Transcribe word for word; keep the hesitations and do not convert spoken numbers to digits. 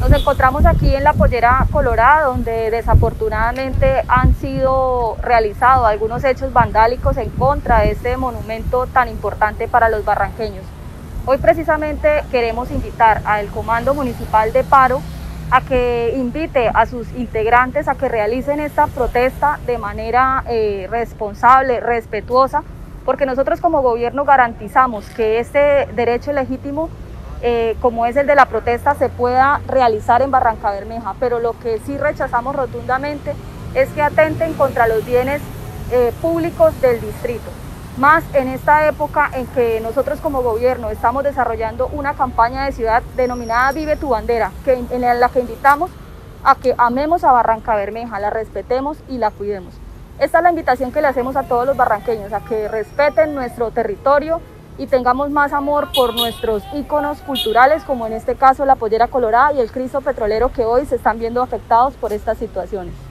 Nos encontramos aquí en la Pollera Colorada, donde desafortunadamente han sido realizados algunos hechos vandálicos en contra de este monumento tan importante para los barranqueños. Hoy precisamente queremos invitar al Comando Municipal de Paro a que invite a sus integrantes a que realicen esta protesta de manera eh, responsable, respetuosa, porque nosotros como gobierno garantizamos que este derecho legítimo Eh, como es el de la protesta, se pueda realizar en Barrancabermeja, pero lo que sí rechazamos rotundamente es que atenten contra los bienes eh, públicos del distrito, más en esta época en que nosotros como gobierno estamos desarrollando una campaña de ciudad denominada Vive tu Bandera, que, en la que invitamos a que amemos a Barrancabermeja, la respetemos y la cuidemos. Esta es la invitación que le hacemos a todos los barranqueños, a que respeten nuestro territorio y tengamos más amor por nuestros íconos culturales, como en este caso la Pollera Colorada y el Cristo Petrolero, que hoy se están viendo afectados por estas situaciones.